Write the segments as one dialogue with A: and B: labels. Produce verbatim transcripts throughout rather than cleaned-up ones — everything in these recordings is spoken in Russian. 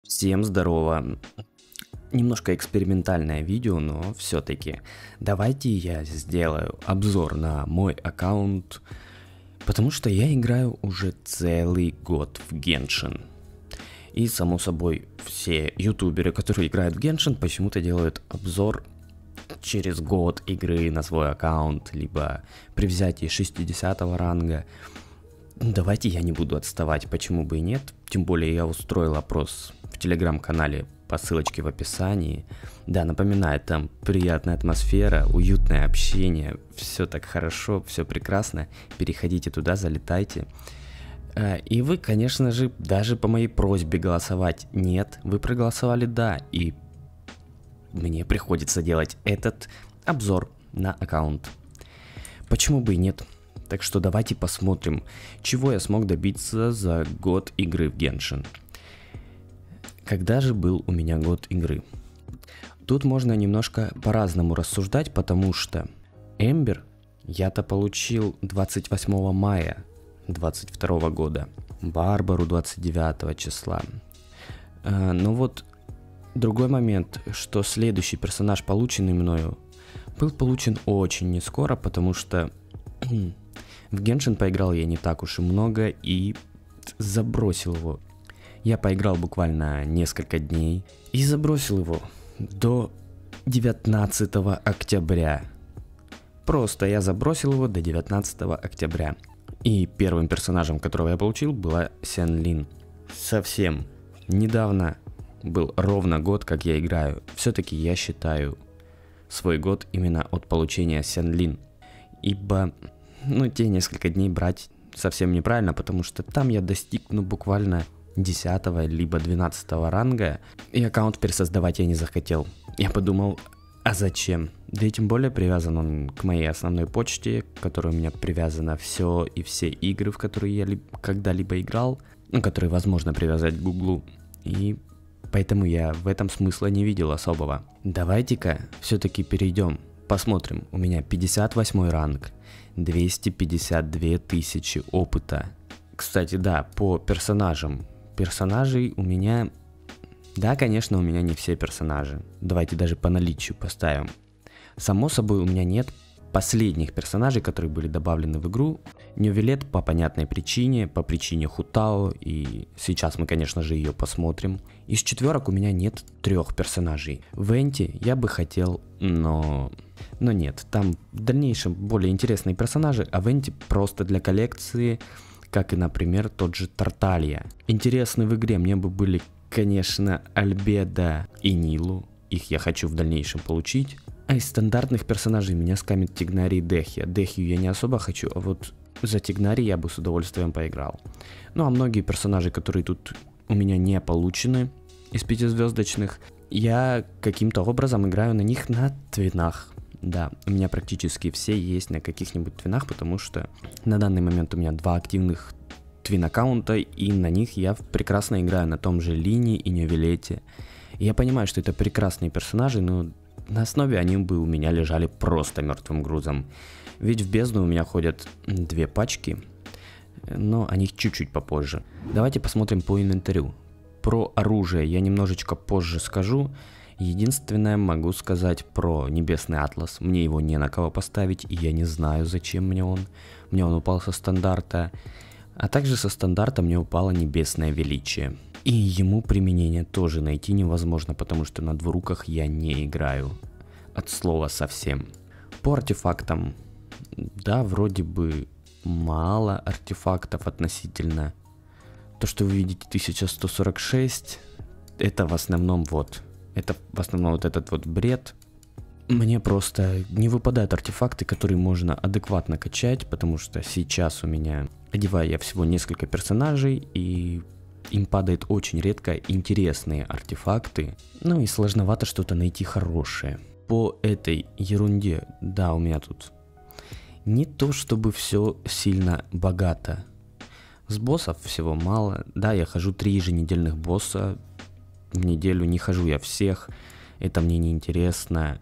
A: Всем здорово. Немножко экспериментальное видео, но все-таки давайте я сделаю обзор на мой аккаунт, потому что я играю уже целый год в Genshin. И само собой все ютуберы, которые играют в Genshin, почему-то делают обзор через год игры на свой аккаунт, либо при взятии шестидесятого ранга. Давайте я не буду отставать, почему бы и нет. Тем более я устроил опрос в телеграм-канале по ссылочке в описании. Да, напоминаю, там приятная атмосфера, уютное общение, все так хорошо, все прекрасно. Переходите туда, залетайте. И вы, конечно же, даже по моей просьбе голосовать нет, вы проголосовали да, и мне приходится делать этот обзор на аккаунт. Почему бы и нет? Так что давайте посмотрим, чего я смог добиться за год игры в Genshin. Когда же был у меня год игры? Тут можно немножко по-разному рассуждать, потому что Эмбер я-то получил двадцать восьмого мая двадцать второго года, Барбару двадцать девятого числа. А, но вот другой момент, что следующий персонаж, полученный мною, был получен очень не скоро, потому что в Genshin поиграл я не так уж и много и забросил его. Я поиграл буквально несколько дней и забросил его до девятнадцатого октября. Просто я забросил его до девятнадцатого октября. И первым персонажем, которого я получил, была Сян Лин. Совсем недавно был ровно год, как я играю. Все-таки я считаю свой год именно от получения Сян Лин. Ибо, ну, те несколько дней брать совсем неправильно, потому что там я достиг, ну, буквально десятого либо двенадцатого ранга, и аккаунт пересоздавать я не захотел. Я подумал, а зачем? Да и тем более привязан он к моей основной почте, к которой у меня привязано все и все игры, в которые я ли- когда-либо играл, ну, которые возможно привязать к Гуглу, и поэтому я в этом смысла не видел особого. Давайте-ка все-таки перейдем, посмотрим. У меня пятьдесят восьмой ранг, двести пятьдесят две тысячи опыта. Кстати, да, по персонажам. Персонажей у меня... Да, конечно, у меня не все персонажи. Давайте даже по наличию поставим. Само собой, у меня нет последних персонажей, которые были добавлены в игру. Нювелет по понятной причине, по причине Хутао, и сейчас мы, конечно же, ее посмотрим. Из четверок у меня нет трех персонажей. Венти я бы хотел, но... Но нет, там в дальнейшем более интересные персонажи, а Венти просто для коллекции, как и, например, тот же Тарталья. Интересны в игре мне бы были, конечно, Альбеда и Нилу. Их я хочу в дальнейшем получить. А из стандартных персонажей меня скамит Тигнари и Дехья. Дехью я не особо хочу, а вот за Тигнари я бы с удовольствием поиграл. Ну а многие персонажи, которые тут у меня не получены из пятизвездочных, я каким-то образом играю на них на твинах. Да, у меня практически все есть на каких-нибудь твинах, потому что на данный момент у меня два активных твин аккаунта, и на них я прекрасно играю на том же Лине и Нювелете. И я понимаю, что это прекрасные персонажи, но на основе они бы у меня лежали просто мертвым грузом. Ведь в бездну у меня ходят две пачки, но о них чуть-чуть попозже. Давайте посмотрим по инвентарю. Про оружие я немножечко позже скажу. Единственное, могу сказать про Небесный Атлас. Мне его не на кого поставить, и я не знаю, зачем мне он. Мне он упал со стандарта. А также со стандарта мне упало Небесное Величие. И ему применение тоже найти невозможно, потому что на двуруках я не играю. От слова совсем. По артефактам. Да, вроде бы мало артефактов относительно. То, что вы видите тысяча сто сорок шесть, это в основном вот... Это в основном вот этот вот бред. Мне просто не выпадают артефакты, которые можно адекватно качать, потому что сейчас у меня, одеваю я всего несколько персонажей, и им падает очень редко интересные артефакты. Ну и сложновато что-то найти хорошее. По этой ерунде, да, у меня тут не то чтобы все сильно богато. С боссов всего мало. Да, я хожу три еженедельных босса. В неделю не хожу я всех, это мне не интересно.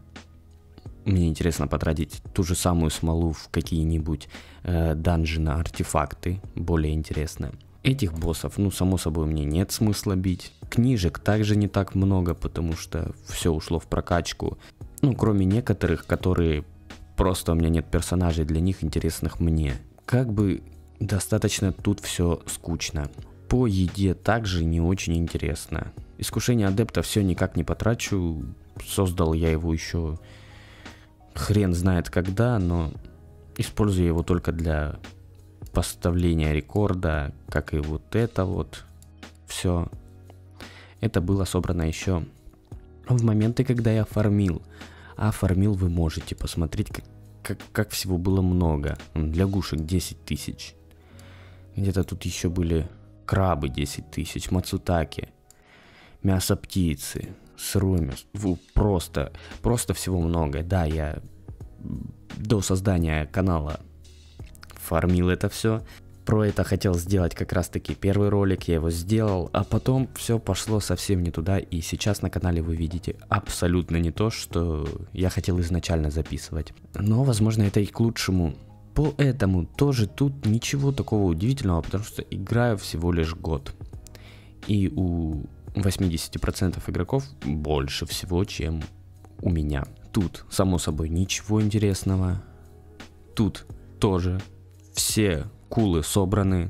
A: Мне интересно потратить ту же самую смолу в какие-нибудь э, данжи на артефакты, более интересно. Этих боссов, ну, само собой, мне нет смысла бить. Книжек также не так много, потому что все ушло в прокачку. Ну, кроме некоторых, которые просто у меня нет персонажей для них, интересных мне. Как бы достаточно тут все скучно. По еде также не очень интересно. Искушение адепта все никак не потрачу. Создал я его еще хрен знает когда, но использую его только для поставления рекорда, как и вот это вот. Все. Это было собрано еще в моменты, когда я фармил. А фармил вы можете посмотреть, как, как, как всего было много. Лягушек десять тысяч. Где-то тут еще были крабы десять тысяч, мацутаки, мясо птицы, сырое мясо. Просто, просто всего много. Да, я до создания канала фармил это все. Про это хотел сделать как раз таки первый ролик, я его сделал, а потом все пошло совсем не туда, и сейчас на канале вы видите абсолютно не то, что я хотел изначально записывать. Но, возможно, это и к лучшему. Поэтому тоже тут ничего такого удивительного, потому что играю всего лишь год. И у восемьдесят процентов игроков больше всего, чем у меня. Тут, само собой, ничего интересного. Тут тоже все кулы собраны.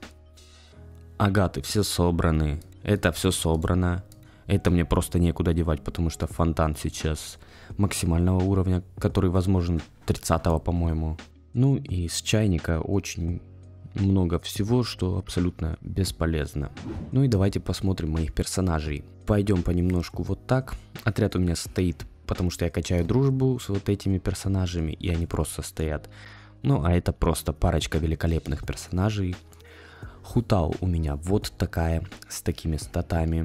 A: Агаты все собраны. Это все собрано. Это мне просто некуда девать, потому что фонтан сейчас максимального уровня, который возможен тридцатого, по-моему. Ну и с чайника очень много всего, что абсолютно бесполезно. Ну и давайте посмотрим моих персонажей. Пойдем понемножку вот так. Отряд у меня стоит, потому что я качаю дружбу с вот этими персонажами, и они просто стоят. Ну а это просто парочка великолепных персонажей. Хутао у меня вот такая, с такими статами.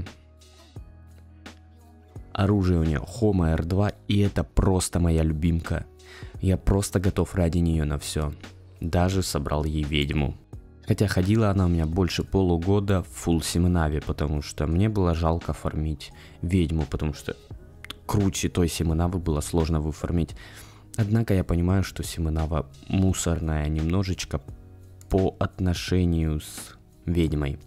A: Оружие у нее Хома эр два, и это просто моя любимка. Я просто готов ради нее на все. Даже собрал ей ведьму. Хотя ходила она у меня больше полугода в фулл Симонаве, потому что мне было жалко фармить ведьму, потому что круче той Симонавы было сложно выфармить. Однако я понимаю, что Симонава мусорная немножечко по отношению с ведьмой.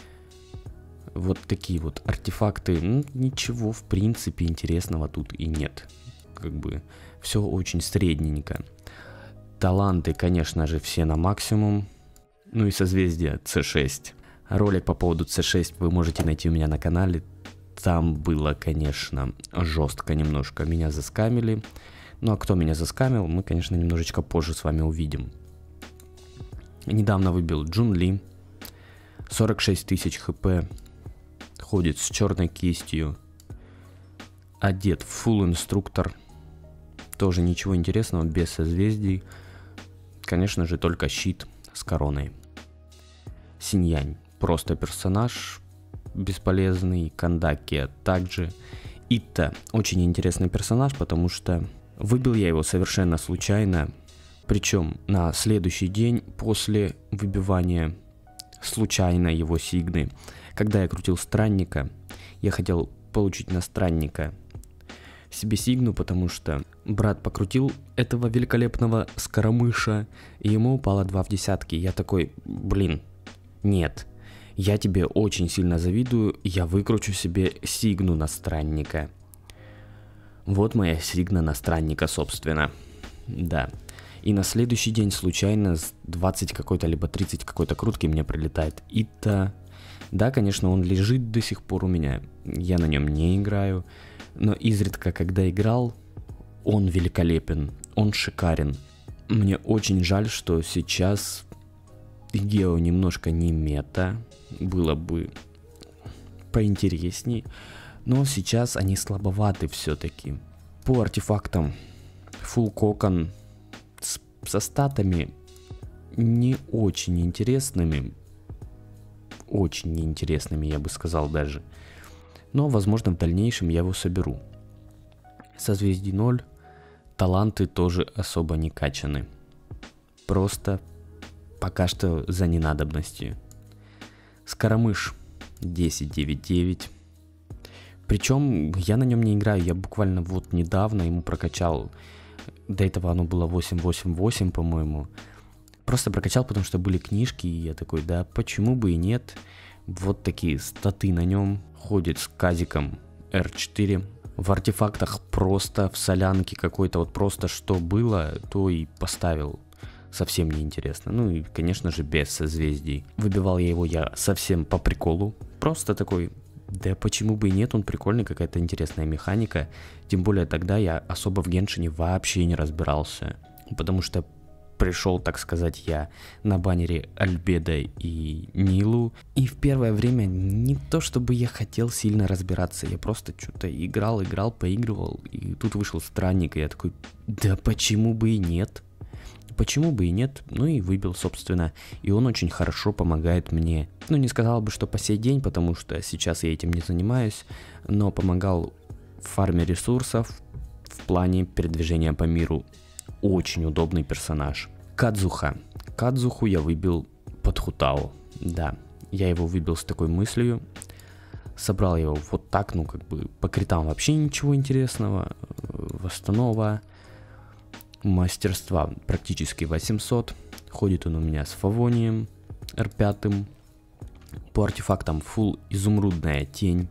A: Вот такие вот артефакты, ну, ничего в принципе интересного тут и нет. Как бы все очень средненько. Таланты, конечно же, все на максимум. Ну и созвездие С шесть. Ролик по поводу С шесть вы можете найти у меня на канале. Там было, конечно, жестко немножко. Меня заскамили. Ну а кто меня заскамил, мы, конечно, немножечко позже с вами увидим. Недавно выбил Джун Ли. сорок шесть тысяч хп. Ходит с черной кистью. Одет в фулл инструктор. Тоже ничего интересного, без созвездий. Конечно же, только щит с короной. Синьянь. Просто персонаж бесполезный. Кандаки также. Итта очень интересный персонаж, потому что выбил я его совершенно случайно. Причем на следующий день после выбивания случайно его сигны. Когда я крутил странника, я хотел получить на странника себе сигну, потому что брат покрутил этого великолепного скоромыша, и ему упало два в десятки. Я такой, блин, нет, я тебе очень сильно завидую, я выкручу себе сигну на странника. Вот моя сигна на странника, собственно. Да. И на следующий день случайно с двадцать какой-то, либо тридцать какой-то крутки мне прилетает Итта. Да, конечно, он лежит до сих пор у меня, я на нем не играю. Но изредка, когда играл, он великолепен, он шикарен. Мне очень жаль, что сейчас Гео немножко не мета, было бы поинтересней. Но сейчас они слабоваты все-таки. По артефактам Full Кокон с, со статами не очень интересными. Очень неинтересными, я бы сказал даже. Но, возможно, в дальнейшем я его соберу. Созвездий ноль. Таланты тоже особо не качаны. Просто пока что за ненадобностью. Скоромыш десять девять девять. Причем я на нем не играю. Я буквально вот недавно ему прокачал. До этого оно было восемь восемь восемь, по-моему. Просто прокачал, потому что были книжки, и я такой, да почему бы и нет. Вот такие статы на нем. Ходит с казиком эр четыре. В артефактах просто в солянке какой-то вот просто что было, то и поставил. Совсем неинтересно. Ну и, конечно же, без созвездий. Выбивал я его я совсем по приколу. Просто такой, да почему бы и нет, он прикольный, какая-то интересная механика. Тем более тогда я особо в Геншине вообще не разбирался. Потому что пришел, так сказать, я на баннере Альбедо и Нилу. И в первое время не то чтобы я хотел сильно разбираться, я просто что-то играл, играл, поигрывал. И тут вышел странник, и я такой, да почему бы и нет? Почему бы и нет? Ну и выбил, собственно. И он очень хорошо помогает мне. Ну не сказал бы, что по сей день, потому что сейчас я этим не занимаюсь. Но помогал в фарме ресурсов, в плане передвижения по миру. Очень удобный персонаж. Кадзуха. Кадзуху я выбил под Хутао. Да, я его выбил с такой мыслью. Собрал его вот так, ну как бы по критам вообще ничего интересного. Восстанова. Мастерства практически восемьсот. Ходит он у меня с Фавонием эр пять. По артефактам full изумрудная тень.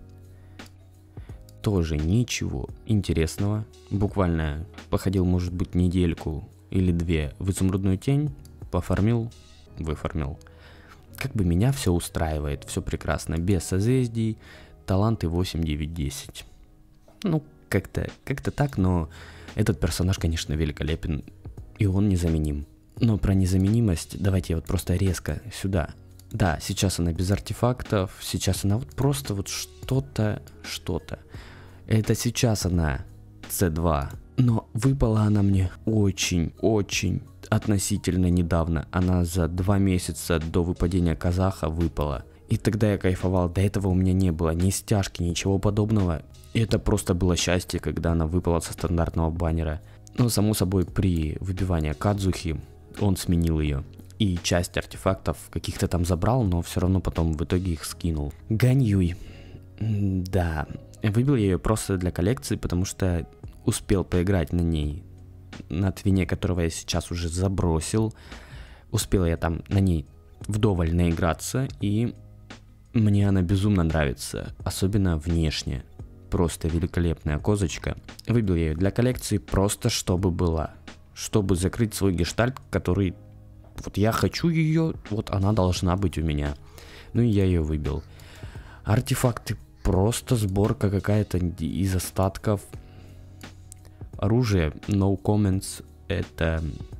A: Тоже ничего интересного. Буквально походил, может быть, недельку или две в изумрудную тень. Пофармил, выфармил. Как бы меня все устраивает. Все прекрасно. Без созвездий. Таланты восемь, девять, десять. Ну, как-то как-то так, но этот персонаж, конечно, великолепен. И он незаменим. Но про незаменимость давайте я вот просто резко сюда. Да, сейчас она без артефактов. Сейчас она вот просто вот что-то, что-то. Это сейчас она си два, но выпала она мне очень-очень относительно недавно. Она за два месяца до выпадения казаха выпала. И тогда я кайфовал, до этого у меня не было ни стяжки, ничего подобного. И это просто было счастье, когда она выпала со стандартного баннера. Но само собой при выбивании Кадзухи он сменил ее. И часть артефактов каких-то там забрал, но все равно потом в итоге их скинул. Ганьюй. Да, выбил я ее просто для коллекции, потому что успел поиграть на ней, на твине, которого я сейчас уже забросил. Успел я там на ней вдоволь наиграться, и мне она безумно нравится, особенно внешне. Просто великолепная козочка. Выбил я ее для коллекции просто чтобы была, чтобы закрыть свой гештальт, который вот я хочу ее, вот она должна быть у меня. Ну и я ее выбил. Артефакты просто сборка какая-то из остатков. Оружие no comments. Это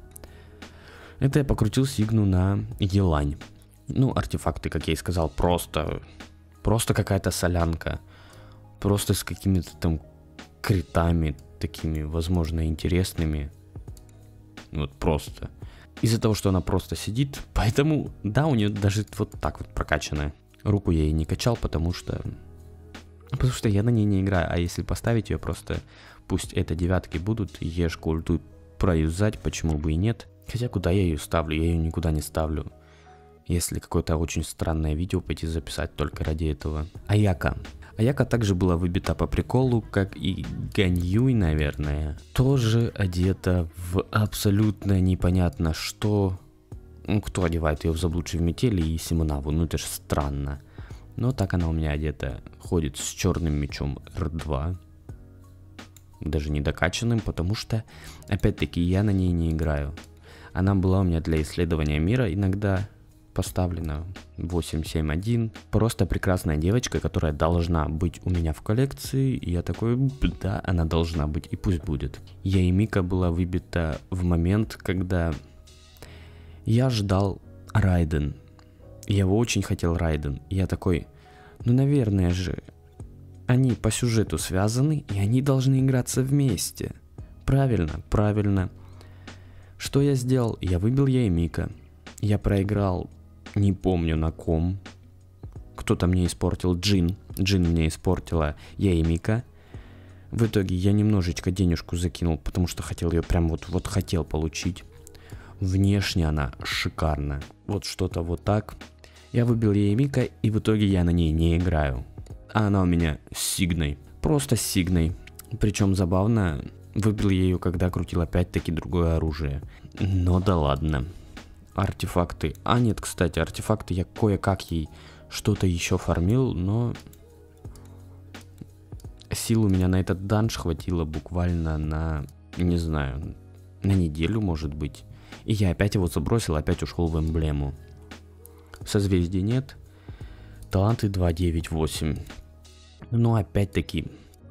A: это я покрутил Сигну на Елань. Ну, артефакты, как я и сказал, просто просто какая-то солянка. Просто с какими-то там критами, такими, возможно, интересными. Вот просто. Из-за того, что она просто сидит. Поэтому, да, у нее даже вот так вот прокачанная. Руку я ей не качал, потому что... Потому что я на ней не играю. А если поставить ее просто... Пусть это девятки будут, ешку ульту проюзать, почему бы и нет. Хотя куда я ее ставлю? Я ее никуда не ставлю. Если какое-то очень странное видео пойти записать только ради этого. Аяка. Аяка также была выбита по приколу, как и Ганьюй, наверное. Тоже одета в абсолютно непонятно что. Ну, кто одевает ее в заблудшей метели и Симонаву, ну это же странно. Но так она у меня одета. Ходит с черным мечом эр два. Даже не докачанным, потому что, опять-таки, я на ней не играю. Она была у меня для исследования мира иногда поставлена. восемь семь один. Просто прекрасная девочка, которая должна быть у меня в коллекции. И я такой, да, она должна быть, и пусть будет. Яемика была выбита в момент, когда я ждал Райден. Я его очень хотел Райден. И я такой, ну, наверное же, они по сюжету связаны, и они должны играться вместе. Правильно, правильно. Что я сделал? Я выбил Яемика. Я проиграл, не помню на ком. Кто-то мне испортил Джин. Джин мне испортила Яемика. В итоге я немножечко денежку закинул, потому что хотел ее прям вот, вот хотел получить. Внешне она шикарна. Вот что-то вот так. Я выбил Яемика, и в итоге я на ней не играю. А она у меня с Сигной. Просто с Сигной. Причем забавно, выбил я ее, когда крутил опять-таки другое оружие. Но да ладно. артефакты. А нет, кстати, артефакты я кое-как ей что-то еще фармил, но сил у меня на этот данж хватило буквально на, не знаю, на неделю, может быть. И я опять его забросил, опять ушел в эмблему. Созвездий нет. Таланты два девять восемь. Но опять-таки,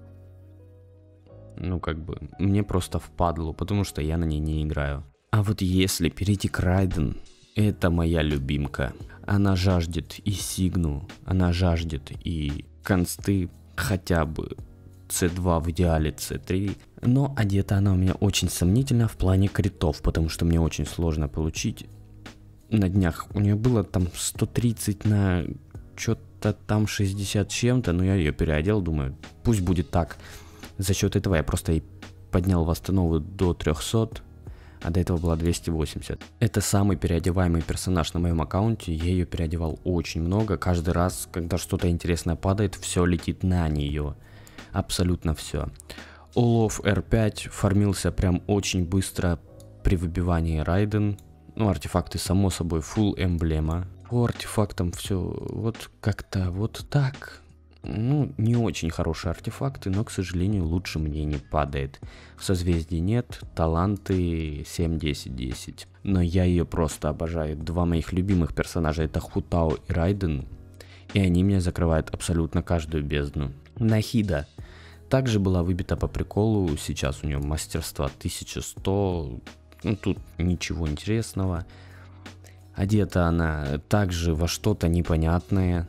A: ну как бы, мне просто впадло, потому что я на ней не играю. А вот если перейти к Райден, это моя любимка. Она жаждет и Сигну, она жаждет и консты хотя бы си два, в идеале си три. Но одета она у меня очень сомнительно в плане критов, потому что мне очень сложно получить. На днях у нее было там сто тридцать на что-то там шестьдесят чем-то, но я ее переодел, думаю, пусть будет так. За счет этого я просто и поднял восстанову до трехсот, а до этого была двести восемьдесят. Это самый переодеваемый персонаж на моем аккаунте, я ее переодевал очень много. Каждый раз, когда что-то интересное падает, все летит на нее. Абсолютно все. Улов эр пять фармился прям очень быстро при выбивании Райден. Ну, артефакты, само собой, full эмблема. По артефактам все вот как-то вот так. Ну, не очень хорошие артефакты, но, к сожалению, лучше мне не падает. В созвездии нет, таланты семь десять десять. Но я ее просто обожаю. Два моих любимых персонажа — это Хутао и Райден. И они меня закрывают абсолютно каждую бездну. Нахида также была выбита по приколу. Сейчас у нее мастерство тысяча сто. Ну, тут ничего интересного. Одета она также во что-то непонятное.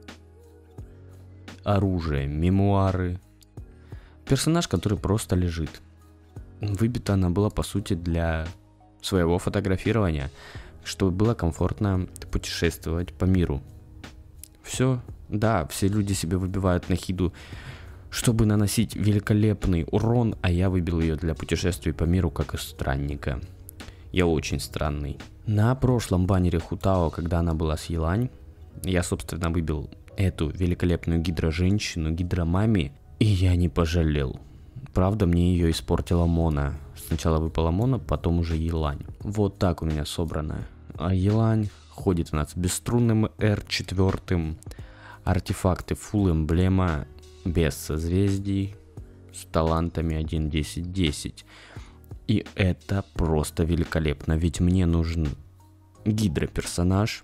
A: Оружие, мемуары. Персонаж, который просто лежит. Выбита она была, по сути, для своего фотографирования, чтобы было комфортно путешествовать по миру. Все, да, все люди себе выбивают Нахиду, чтобы наносить великолепный урон, а я выбил ее для путешествий по миру как из странника. Я очень странный. На прошлом баннере Хутао, когда она была с Елань, я, собственно, выбил эту великолепную гидро-женщину, гидромами, и я не пожалел. Правда, мне ее испортила Мона. Сначала выпала Мона, потом уже Елань. Вот так у меня собрано. А Елань ходит у нас бесструнным эр четыре, артефакты full эмблема, без созвездий, с талантами один десять десять. И это просто великолепно, ведь мне нужен гидро-персонаж,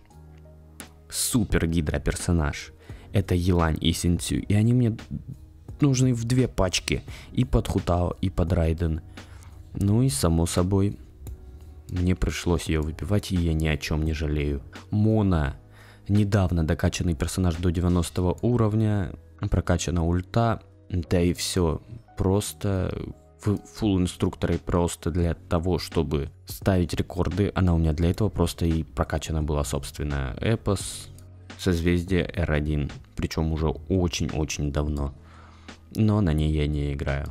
A: супер гидро-персонаж. Это Елань и Синцю, и они мне нужны в две пачки, и под Хутао, и под Райден. Ну и само собой, мне пришлось ее выпивать, и я ни о чем не жалею. Мона, недавно докачанный персонаж до девяностого уровня, прокачана ульта, да и все, просто фулл инструкторы просто для того, чтобы ставить рекорды. Она у меня для этого просто и прокачана была, собственно, эпос, созвездие эр один, причем уже очень-очень давно, но на ней я не играю.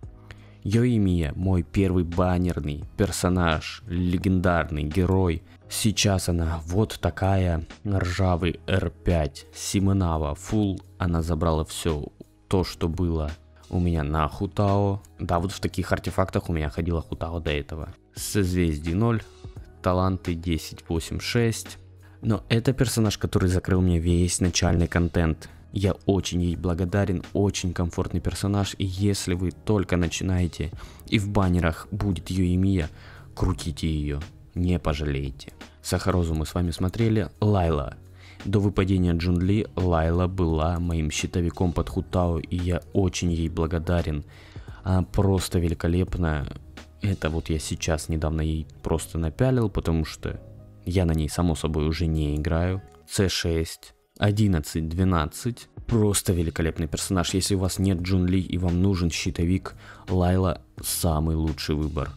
A: Йоимия, мой первый баннерный персонаж, легендарный герой. Сейчас она вот такая, ржавый эр пять, Симонава, фулл, она забрала все то, что было у меня на Хутао. Да, вот в таких артефактах у меня ходила Хутао до этого. Созвездие ноль, таланты десять восемь шесть. Но это персонаж, который закрыл мне весь начальный контент. Я очень ей благодарен, очень комфортный персонаж. И если вы только начинаете и в баннерах будет Йоимия, крутите ее, не пожалеете. Сахарозу мы с вами смотрели. Лайла. До выпадения Джунли Лайла была моим щитовиком под Хутао, и я очень ей благодарен. Она просто великолепна. Это вот я сейчас недавно ей просто напялил, потому что я на ней, само собой, уже не играю. си шесть, одиннадцать двенадцать. Просто великолепный персонаж. Если у вас нет Джунли и вам нужен щитовик, Лайла самый лучший выбор.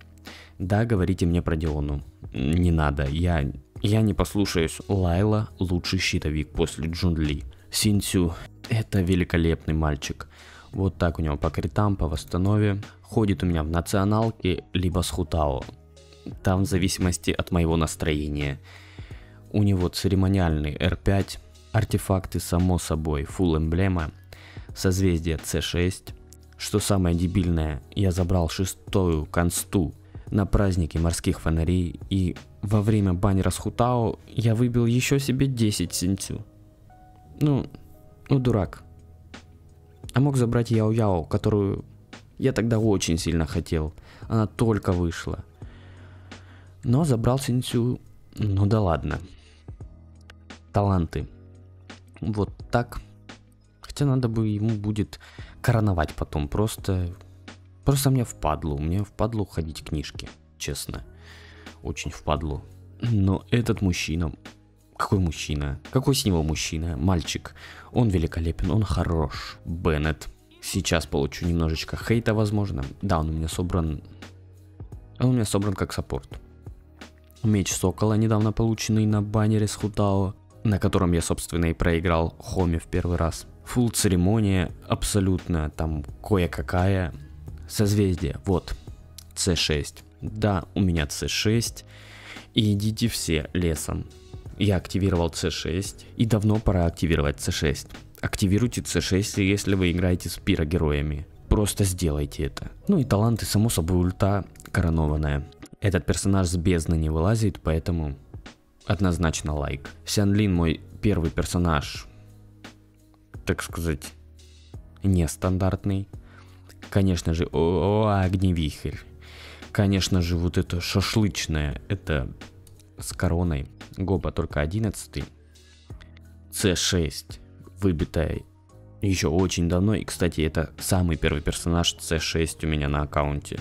A: Да, говорите мне про Диону. Не надо, я, я не послушаюсь. Лайла лучший щитовик после Джунли. Синцю — это великолепный мальчик. Вот так у него по критам, по восстанове. Ходит у меня в националке, либо с Хутао. Там в зависимости от моего настроения. У него церемониальный эр пять, артефакты само собой, full эмблема, созвездие си шесть. Что самое дебильное, я забрал шестую консту на празднике морских фонарей, и во время баннера с Хутао я выбил еще себе десять синцю. Ну, ну дурак. А мог забрать Яо-Яо, которую я тогда очень сильно хотел. Она только вышла. Но забрал синцю, ну да ладно. Таланты. Вот так. Хотя надо бы ему будет короновать потом. Просто... Просто мне впадлу. Мне впадлу ходить книжки. Честно. Очень впадлу. Но этот мужчина... Какой мужчина? Какой с него мужчина? Мальчик. Он великолепен, он хорош. Беннет. Сейчас получу немножечко хейта, возможно. Да, он у меня собран... Он у меня собран как саппорт. Меч Сокола, недавно полученный на баннере с Хутао, на котором я, собственно, и проиграл Хоми в первый раз. Фулл церемония, абсолютно там кое-какая. Созвездие, вот, С шесть. Да, у меня С шесть. И идите все лесом. Я активировал С шесть, и давно пора активировать С шесть. Активируйте С шесть, если вы играете с пирогероями. Просто сделайте это. Ну и таланты, само собой, ульта коронованная. Этот персонаж с бездны не вылазит, поэтому однозначно лайк. Сянлин мой первый персонаж, так сказать, нестандартный. Конечно же, о, о огневихрь. Конечно же, вот это шашлычное, это с короной. Гоба только одиннадцатый. С шесть, выбитая еще очень давно. И, кстати, это самый первый персонаж С шесть у меня на аккаунте.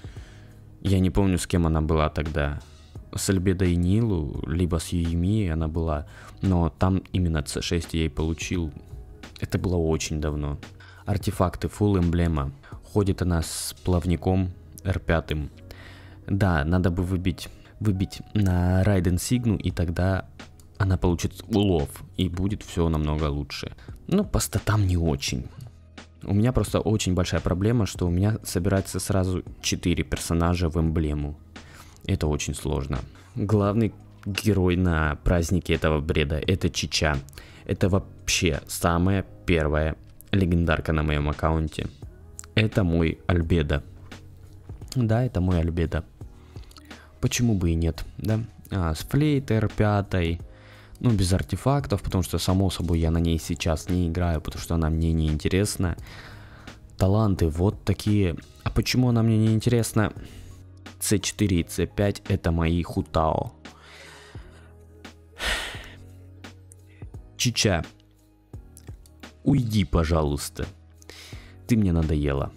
A: Я не помню, с кем она была тогда. С Альбедо и Нилу, либо с Юйми она была. Но там именно С шесть я и получил. Это было очень давно. Артефакты, фулл эмблема. Ходит она с плавником Эр пять. Да, надо бы выбить, выбить на Райден Сигну, и тогда она получит улов. И будет все намного лучше. Но по статам не очень. У меня просто очень большая проблема, что у меня собирается сразу четыре персонажа в эмблему. Это очень сложно. Главный герой на празднике этого бреда — это Чича. Это вообще самая первая легендарка на моем аккаунте. Это мой Альбедо. Да, это мой Альбедо. Почему бы и нет, да? А, с флейтой Эр пять. Ну, без артефактов, потому что, само собой, я на ней сейчас не играю, потому что она мне не интересна. Таланты вот такие. А почему она мне не интересна? С четыре и С пять это мои Хутао. Чича, уйди, пожалуйста. Ты мне надоела.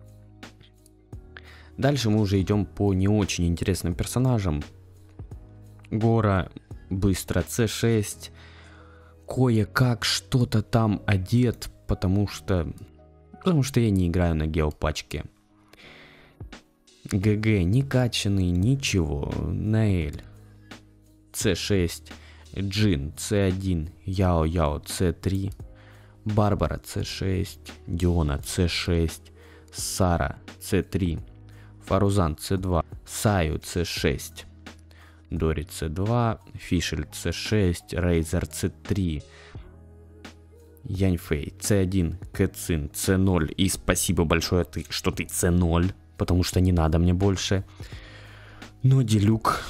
A: Дальше мы уже идем по не очень интересным персонажам. Гора быстро С шесть. Кое-как что-то там одет, потому что... Потому что я не играю на геопачке. ГГ не качанный, ничего. Наэль С шесть. Джин С один. Яо-Яо С три. Барбара С шесть. Диона С шесть. Сара С три. Фарузан С два. Саю С шесть. Дори С два. Фишель С шесть. Рейзер С три. Яньфэй С один. Кэцин С ноль. И спасибо большое, ты, что ты С ноль, потому что не надо мне больше. Но Дилюк...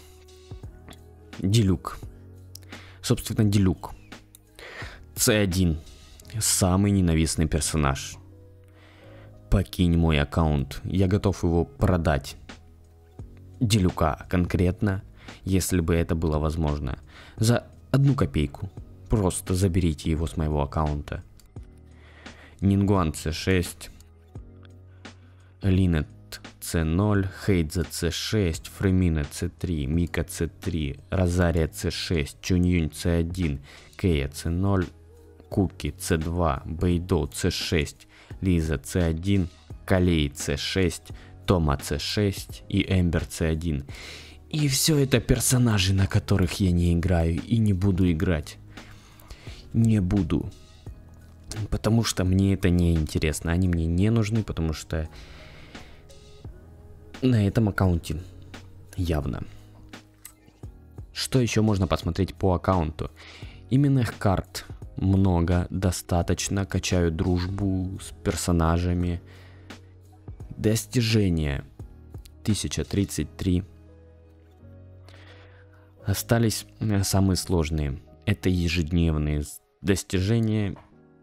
A: Дилюк. Собственно, Дилюк. С один. Самый ненавистный персонаж. Покинь мой аккаунт. Я готов его продать. Дилюка конкретно, если бы это было возможно. За одну копейку. Просто заберите его с моего аккаунта. Нингуан С шесть. Линет С ноль. Хейдза С шесть. Фремина С три. Мика С три. Розария С шесть. Чуньюнь С один. Кея С ноль. Куки С два. Бэйдо С шесть. Лиза С один. Калей С шесть. Тома С шесть и Эмбер С один. И все это персонажи, на которых я не играю и не буду играть. Не буду. Потому что мне это не интересно. Они мне не нужны, потому что на этом аккаунте явно. Что еще можно посмотреть по аккаунту? Именных карт много, достаточно. Качаю дружбу с персонажами. Достижения. тысяча тридцать три. Остались самые сложные. Это ежедневные достижения.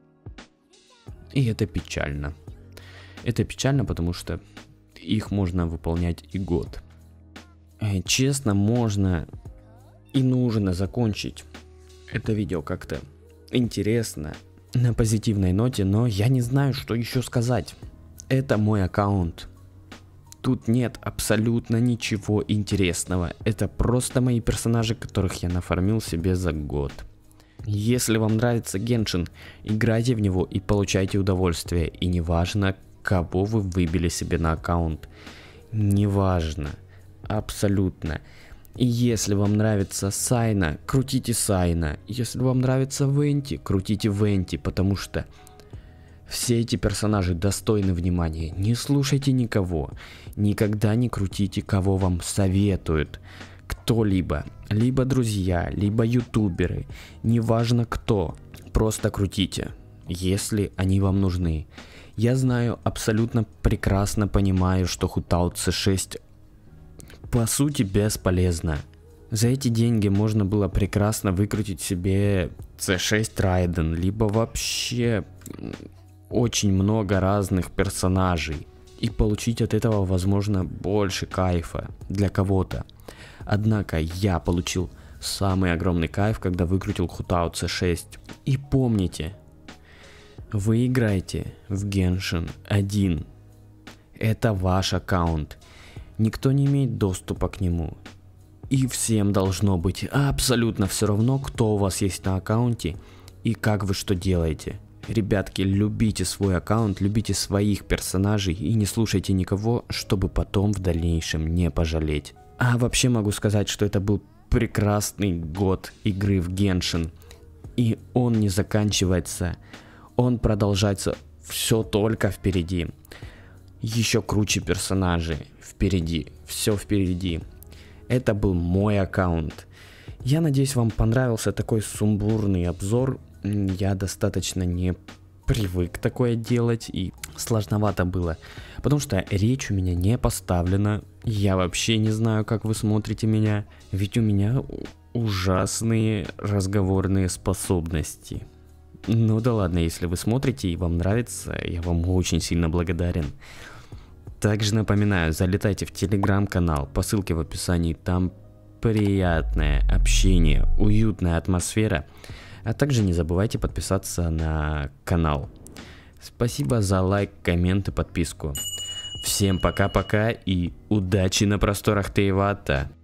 A: И это печально. Это печально, потому что их можно выполнять и год. Честно, можно и нужно закончить это видео как-то интересно, на позитивной ноте, но я не знаю, что еще сказать. Это мой аккаунт. Тут нет абсолютно ничего интересного. Это просто мои персонажи, которых я нафармил себе за год. Если вам нравится Геншин, играйте в него и получайте удовольствие. И неважно, кого вы выбили себе на аккаунт. Неважно. Абсолютно. И если вам нравится Сайна, крутите Сайна. Если вам нравится Венти, крутите Венти, потому что все эти персонажи достойны внимания. Не слушайте никого. Никогда не крутите, кого вам советуют. Кто-либо. Либо друзья, либо ютуберы. Неважно кто. Просто крутите, если они вам нужны. Я знаю, абсолютно прекрасно понимаю, что Хутаут си шесть по сути бесполезно. За эти деньги можно было прекрасно выкрутить себе си шесть Райден, либо вообще очень много разных персонажей. И получить от этого, возможно, больше кайфа для кого-то. Однако я получил самый огромный кайф, когда выкрутил Хутаут си шесть. И помните, вы играете в Геншин один. Это ваш аккаунт. Никто не имеет доступа к нему. И всем должно быть абсолютно все равно, кто у вас есть на аккаунте и как вы что делаете. Ребятки, любите свой аккаунт, любите своих персонажей и не слушайте никого, чтобы потом в дальнейшем не пожалеть. А вообще могу сказать, что это был прекрасный год игры в Геншин. И он не заканчивается. Он продолжается, все только впереди. Еще круче персонажи впереди, все впереди. Это был мой аккаунт. Я надеюсь, вам понравился такой сумбурный обзор. Я достаточно не привык такое делать и сложновато было, потому что речь у меня не поставлена. Я вообще не знаю, как вы смотрите меня, ведь у меня ужасные разговорные способности. Ну да ладно, если вы смотрите и вам нравится, я вам очень сильно благодарен. Также напоминаю, залетайте в телеграм-канал по ссылке в описании, там приятное общение, уютная атмосфера. А также не забывайте подписаться на канал. Спасибо за лайк, коммент и подписку. Всем пока-пока и удачи на просторах Тейвата.